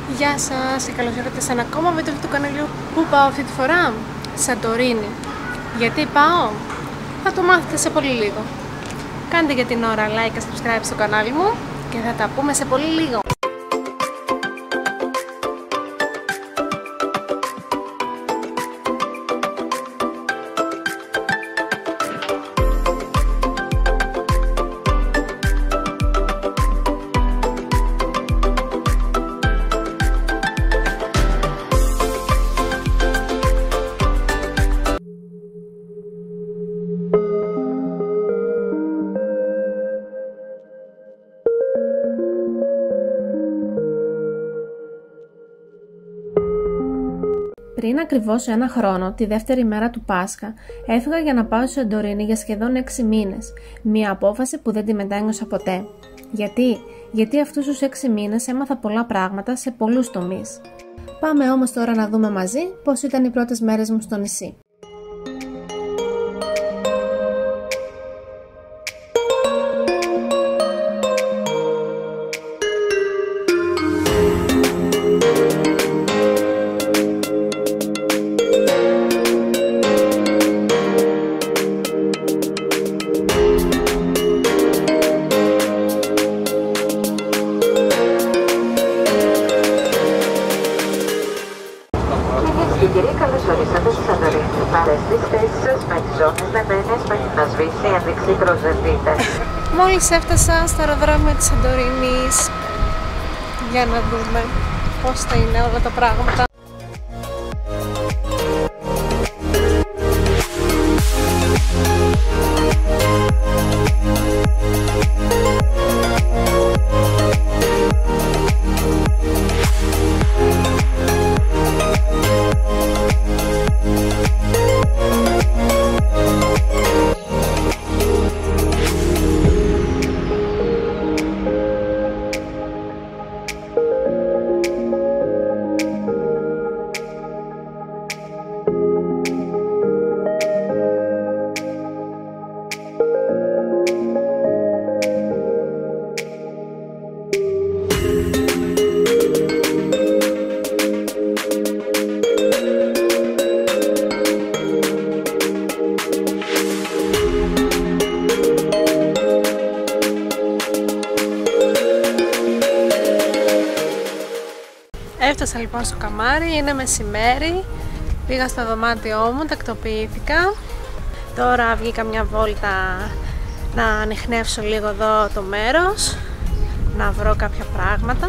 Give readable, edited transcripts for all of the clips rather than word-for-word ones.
Γεια σας και καλώς ήρθατε σε ένα ακόμα βίντεο του καναλιού. Πού πάω αυτή τη φορά? Σαντορίνη. Γιατί πάω? Θα το μάθετε σε πολύ λίγο. Κάντε για την ώρα like και subscribe στο κανάλι μου και θα τα πούμε σε πολύ λίγο. Πριν ακριβώς ένα χρόνο, τη δεύτερη μέρα του Πάσχα, έφυγα για να πάω στη Σαντορίνη για σχεδόν 6 μήνες. Μια απόφαση που δεν τη μετάνιωσα ποτέ. Γιατί αυτούς τους 6 μήνες έμαθα πολλά πράγματα σε πολλούς τομείς. Πάμε όμως τώρα να δούμε μαζί πώς ήταν οι πρώτες μέρες μου στο νησί. Καλώς ορίσατε στη Σαντορίνη. Πάρετε τις θέσεις σας με τις ζώνες δεμένες μέχρι να σβήσει η ένδειξη προσδευτείτε. Μόλις έφτασα στο αεροδρόμιο της Σαντορίνης για να δούμε πώς θα είναι όλα τα πράγματα. Έφτασα λοιπόν στο καμάρι, είναι μεσημέρι, πήγα στο δωμάτιό μου, τακτοποιήθηκα. Τώρα βγήκα μια βόλτα να ανιχνεύσω λίγο εδώ το μέρος, να βρω κάποια πράγματα.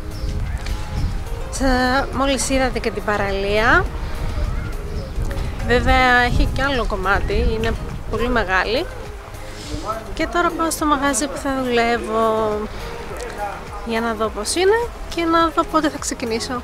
Μόλις είδατε και την παραλία, βέβαια έχει και άλλο κομμάτι, είναι πολύ μεγάλη. Και τώρα πάω στο μαγαζί που θα δουλεύω για να δω πώς είναι και να δω πότε θα ξεκινήσω.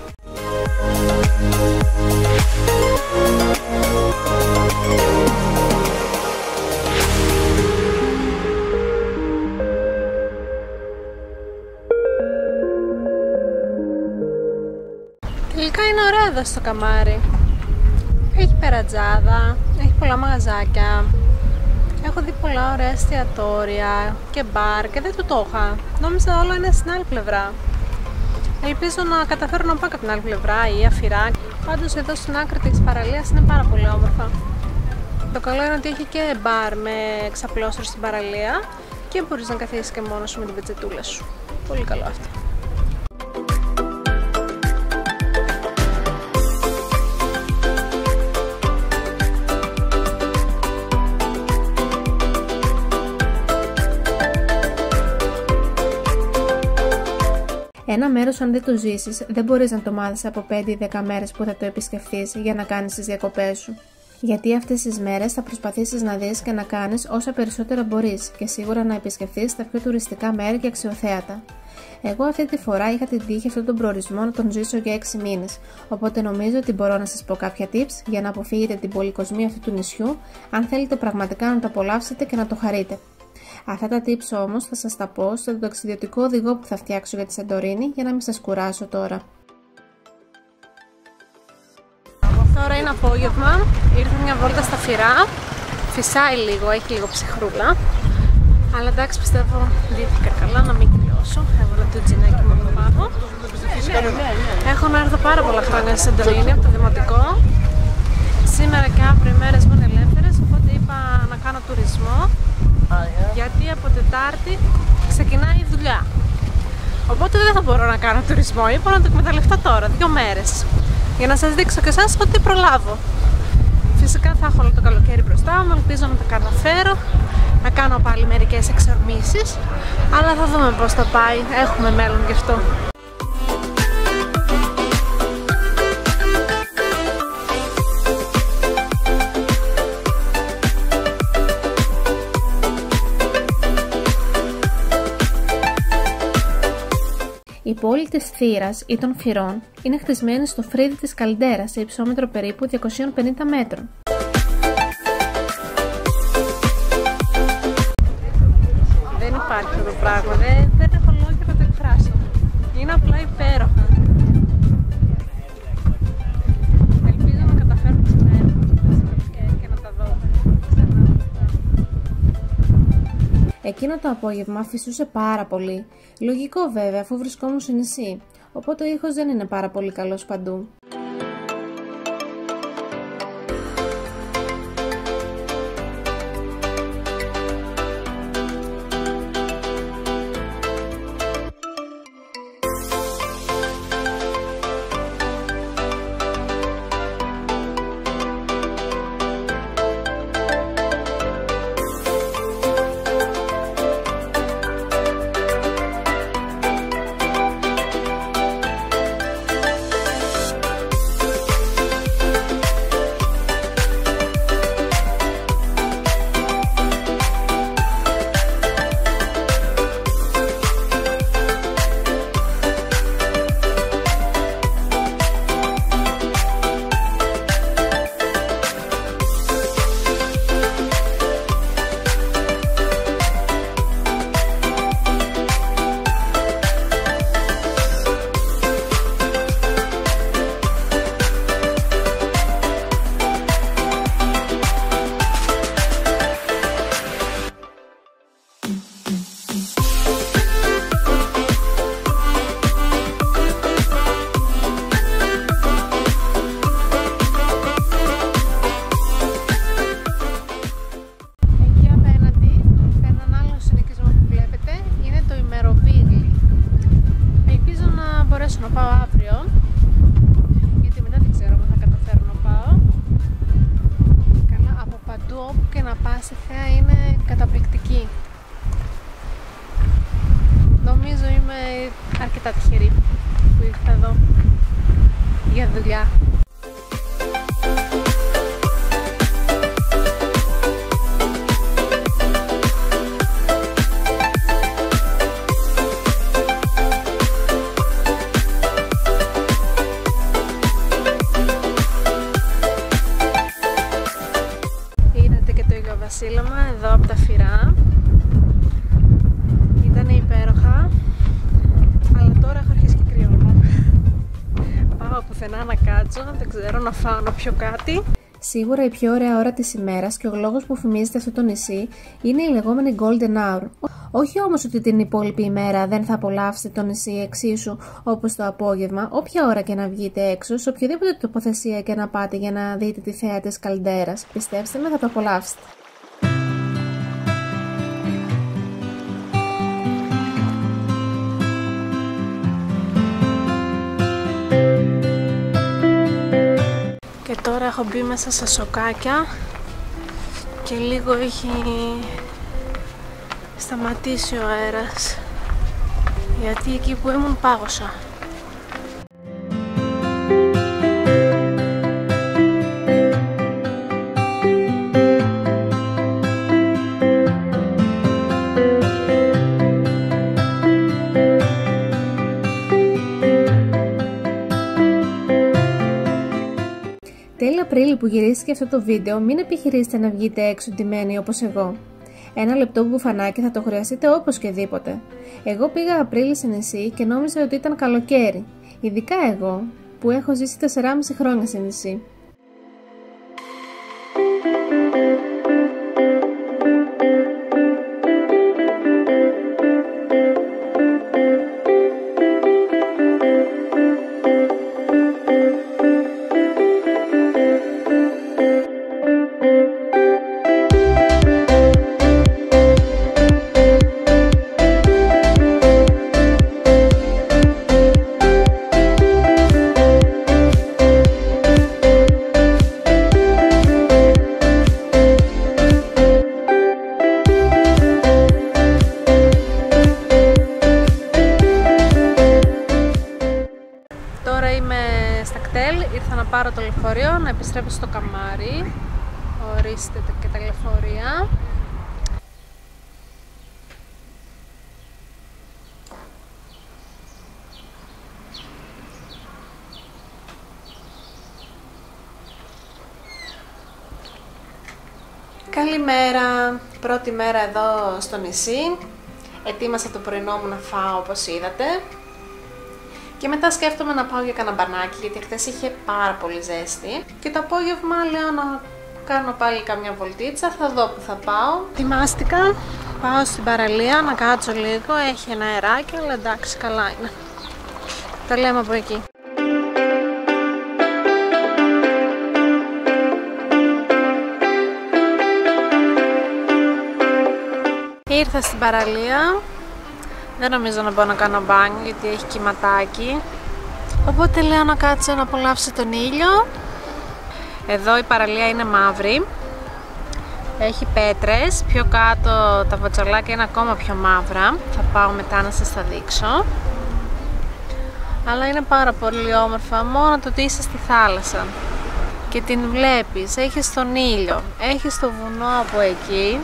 Τελικά είναι ωραίο εδώ στο καμάρι. Έχει περατζάδα, έχει πολλά μαγαζάκια. Έχω δει πολλά ωραία εστιατόρια και μπαρ και δεν το είχα. Νόμιζα όλα είναι στην άλλη πλευρά. Ελπίζω να καταφέρω να πάω από την άλλη πλευρά ή αφηρά. Πάντως εδώ στην άκρη της παραλίας είναι πάρα πολύ όμορφα. Το καλό είναι ότι έχει και μπαρ με εξαπλώστρο στην παραλία και μπορείς να καθίσεις και μόνος σου με την πετσετούλα σου. Πολύ καλό αυτό. Ένα μέρος αν δεν το ζήσεις, δεν μπορείς να το μάθεις από 5 ή 10 μέρες που θα το επισκεφθείς για να κάνεις τις διακοπές σου. Γιατί αυτές τις μέρες θα προσπαθήσεις να δεις και να κάνεις όσα περισσότερα μπορείς και σίγουρα να επισκεφθείς τα πιο τουριστικά μέρη και αξιοθέατα. Εγώ αυτή τη φορά είχα την τύχη αυτόν τον προορισμό να τον ζήσω για 6 μήνες, οπότε νομίζω ότι μπορώ να σας πω κάποια tips για να αποφύγετε την πολυκοσμία αυτού του νησιού, αν θέλετε πραγματικά να το απολαύσετε και να το χαρείτε. Αυτά τα tips όμως θα σας τα πω στο ταξιδιωτικό οδηγό που θα φτιάξω για τη Σαντορίνη για να μην σας κουράσω τώρα. Τώρα είναι απόγευμα, ήρθε μια βόλτα στα Φυρά, φυσάει λίγο, έχει λίγο ψυχρούλα, Αλλά εντάξει, πιστεύω ντύθηκα καλά, να μην κρυώσω. Έβαλα το τζινάκι μου από πάνω. Έχω να έρθω πάρα πολλά χρόνια στη Σαντορίνη από το δημοτικό. Σήμερα και αύριο οι μέρες μου είναι ελεύθερες, οπότε είπα να κάνω τουρισμό. Γιατί από Τετάρτη ξεκινάει η δουλειά. Οπότε δεν θα μπορώ να κάνω τουρισμό. Είπα να το εκμεταλλευτώ τώρα, 2 μέρες. Για να σας δείξω και εσάς ότι προλάβω. Φυσικά θα έχω όλο το καλοκαίρι μπροστά μου, ελπίζω να τα καταφέρω. Να κάνω πάλι μερικές εξορμήσεις. Αλλά θα δούμε πώς θα πάει, έχουμε μέλλον γι' αυτό. Η πόλη της Θύρας ή των Φυρών είναι χτισμένη στο φρύδι της Καλντέρας σε υψόμετρο περίπου 250 μέτρων. Δεν υπάρχει αυτό το πράγμα, δεν έχω λόγια να το εκφράσω. Είναι απλά υπέροχα. Ελπίζω να καταφέρω να έρθω και να τα δω ξανά. Εκείνο το απόγευμα φυσούσε πάρα πολύ. Λογικό βέβαια, αφού βρισκόμουν σε νησί, οπότε ο ήχος δεν είναι πάρα πολύ καλός παντού. Να πάω αύριο, γιατί μετά δεν ξέρω αν θα καταφέρω να πάω. Καλά, από παντού όπου και να πας η θέα είναι καταπληκτική. Νομίζω είμαι αρκετά τυχερή που ήρθα εδώ για δουλειά. Βασίλεμα εδώ από τα Φυρά. Ήταν υπέροχα, αλλά τώρα έχω αρχίσει και κρυώνω. Πάω πουθενά να κάτσω, δεν ξέρω, να φάω, να πιω κάτι. Σίγουρα η πιο ωραία ώρα της ημέρας και ο λόγος που φημίζεται αυτό το νησί είναι η λεγόμενη Golden Hour. Όχι όμως ότι την υπόλοιπη ημέρα δεν θα απολαύσετε το νησί εξίσου όπως το απόγευμα, όποια ώρα και να βγείτε έξω, σε οποιαδήποτε τοποθεσία και να πάτε για να δείτε τη θέα της Καλντέρας. Πιστέψτε με, θα το απολαύσετε. Και τώρα έχω μπει μέσα στα σοκάκια και λίγο έχει σταματήσει ο αέρας, γιατί εκεί που ήμουν πάγωσα. Τέλη Απρίλη που γυρίστηκε αυτό το βίντεο, μην επιχειρήσετε να βγείτε έξω ντυμένοι όπως εγώ. Ένα λεπτό μπουφανάκι θα το χρειαστείτε οπωσδήποτε. Εγώ πήγα Απρίλη σε νησί και νόμιζα ότι ήταν καλοκαίρι. Ειδικά εγώ, που έχω ζήσει 4,5 χρόνια σε νησί. Τώρα είμαι στα κτέλ, ήρθα να πάρω το λεωφορείο, να επιστρέψω στο Καμάρι. Ορίστε και τα λεωφορεία. Καλημέρα! Πρώτη μέρα εδώ στο νησί. Ετοίμασα το πρωινό μου να φάω όπως είδατε. Και μετά σκέφτομαι να πάω για κανένα μπανάκι, γιατί χθες είχε πάρα πολύ ζέστη. Και το απόγευμα λέω να κάνω πάλι καμιά βολτίτσα, θα δω που θα πάω. Ετοιμάστηκα, πάω στην παραλία να κάτσω λίγο, έχει ένα αεράκι, αλλά εντάξει, καλά είναι. Τα λέμε από εκεί. Ήρθα στην παραλία, δεν νομίζω να μπορώ να κάνω μπάνιο γιατί έχει κυματάκι. Οπότε λέω να κάτσω να απολαύσω τον ήλιο. Εδώ η παραλία είναι μαύρη. Έχει πέτρες, πιο κάτω τα βοτσαλάκια είναι ακόμα πιο μαύρα. Θα πάω μετά να σας τα δείξω. Αλλά είναι πάρα πολύ όμορφα, μόνο το ότι είσαι στη θάλασσα και την βλέπεις, έχεις τον ήλιο, έχεις το βουνό από εκεί.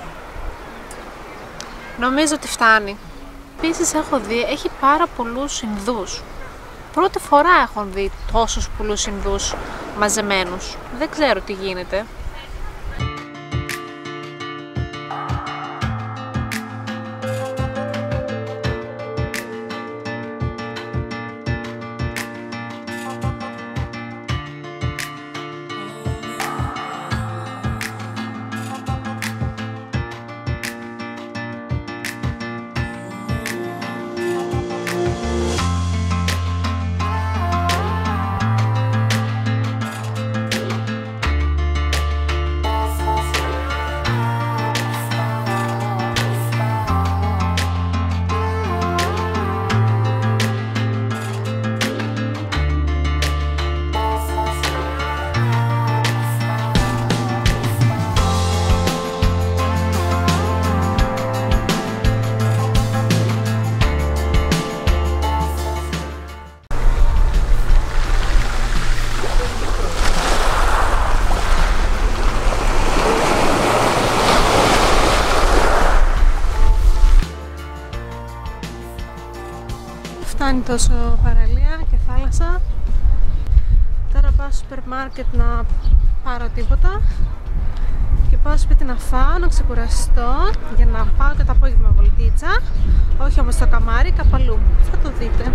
Νομίζω ότι φτάνει. Επίσης έχω δει, έχει πάρα πολλούς Ινδούς. Πρώτη φορά έχω δει τόσους πολλούς Ινδούς μαζεμένους. Δεν ξέρω τι γίνεται. Φτάνει τόσο παραλία και θάλασσα. Τώρα πάω στο σούπερ μάρκετ να πάρω τίποτα και πάω σπίτι να φάω, να ξεκουραστώ για να πάω και το απόγευμα βολτίτσα. Όχι όμως στο Καμάρι, κάπου αλλού. Θα το δείτε.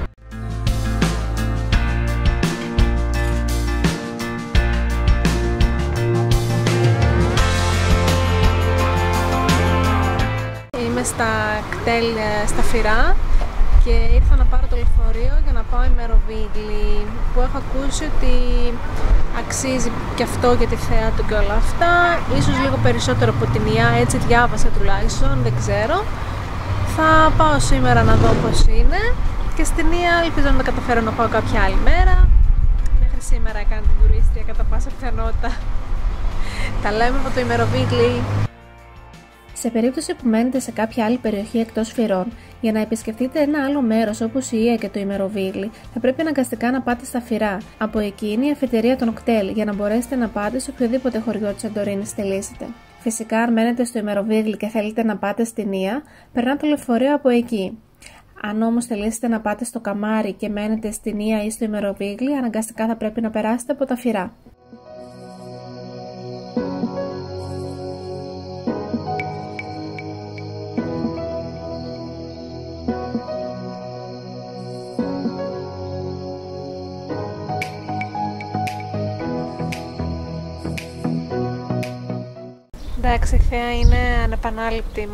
Είμαι στα κτέλ στα Φυρά και ήρθα να πάρω το λεωφορείο για να πάω ημεροβίγλι, που έχω ακούσει ότι αξίζει και αυτό για τη θέα του και όλα αυτά, ίσως λίγο περισσότερο από την Ία, έτσι διάβασα τουλάχιστον, δεν ξέρω. Θα πάω σήμερα να δω πώς είναι και στην Ία ελπίζω να τα καταφέρω να πάω κάποια άλλη μέρα. Μέχρι σήμερα έκανα την τουρίστρια κατά πάσα πιθανότητα. Τα λέμε από το ημεροβίγλι. Σε περίπτωση που μένετε σε κάποια άλλη περιοχή εκτός Φυρών, για να επισκεφτείτε ένα άλλο μέρος όπως η Ία και το ημεροβίγλι, θα πρέπει αναγκαστικά να πάτε στα Φυρά. Από εκεί είναι η αφετηρία των κτέλ για να μπορέσετε να πάτε σε οποιοδήποτε χωριό της Σαντορίνης θελήσετε. Φυσικά, αν μένετε στο ημεροβίγλι και θέλετε να πάτε στην Ία, περνάτε το λεωφορείο από εκεί. Αν όμως θελήσετε να πάτε στο Καμάρι και μένετε στην Ία ή στο ημεροβίγλι, αναγκαστικά θα πρέπει να περάσετε από τα Φυρά. Εντάξει, η θέα είναι ανεπανάληπτη.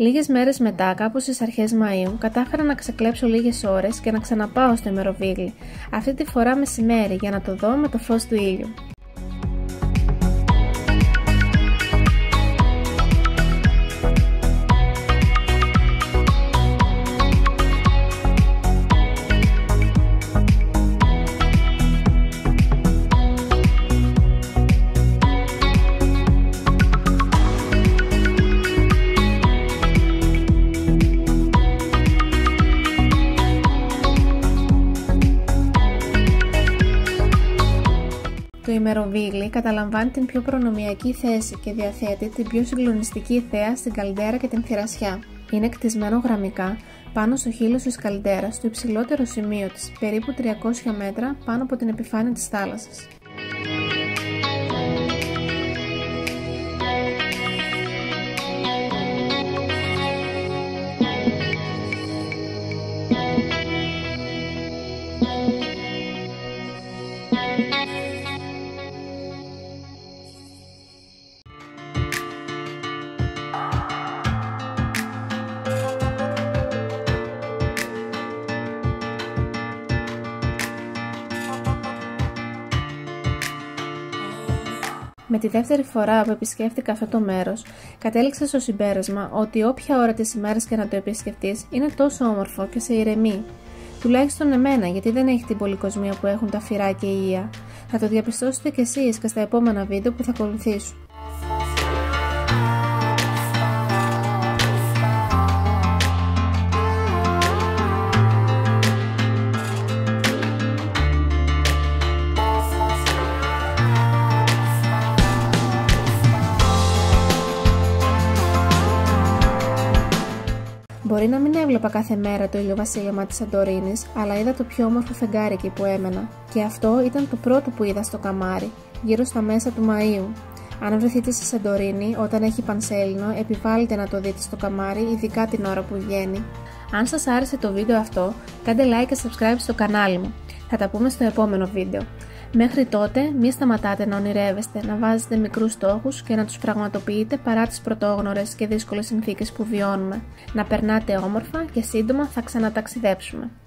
Λίγες μέρες μετά, κάπου στις αρχές Μαΐου, κατάφερα να ξεκλέψω λίγες ώρες και να ξαναπάω στο ημεροβίγλι, αυτή τη φορά μεσημέρι, για να το δω με το φως του ήλιου. Το ημεροβίγλι καταλαμβάνει την πιο προνομιακή θέση και διαθέτει την πιο συγκλονιστική θέα στην καλντέρα και την θυρασιά. Είναι κτισμένο γραμμικά πάνω στο χείλος της καλντέρας, στο υψηλότερο σημείο της, περίπου 300 μέτρα πάνω από την επιφάνεια της θάλασσας. Με τη δεύτερη φορά που επισκέφτηκα αυτό το μέρος, κατέληξα στο συμπέρασμα ότι όποια ώρα της ημέρας και να το επισκεφτείς, είναι τόσο όμορφο και σε ηρεμεί. Τουλάχιστον εμένα, γιατί δεν έχει την πολυκοσμία που έχουν τα Φυρά και η Ία. Θα το διαπιστώσετε κι εσείς και στα επόμενα βίντεο που θα ακολουθήσουν. Μπορεί να μην έβλεπα κάθε μέρα το ηλιοβασίλεμα της Σαντορίνης, αλλά είδα το πιο όμορφο φεγγάρι εκεί που έμενα. Και αυτό ήταν το πρώτο που είδα στο καμάρι, γύρω στα μέσα του Μαΐου. Αν βρεθείτε στη Σαντορίνη όταν έχει πανσέλινο, επιβάλλετε να το δείτε στο καμάρι, ειδικά την ώρα που βγαίνει. Αν σας άρεσε το βίντεο αυτό, κάντε like και subscribe στο κανάλι μου. Θα τα πούμε στο επόμενο βίντεο. Μέχρι τότε, μη σταματάτε να ονειρεύεστε, να βάζετε μικρούς στόχους και να τους πραγματοποιείτε παρά τις πρωτόγνωρες και δύσκολες συνθήκες που βιώνουμε. Να περνάτε όμορφα και σύντομα θα ξαναταξιδέψουμε.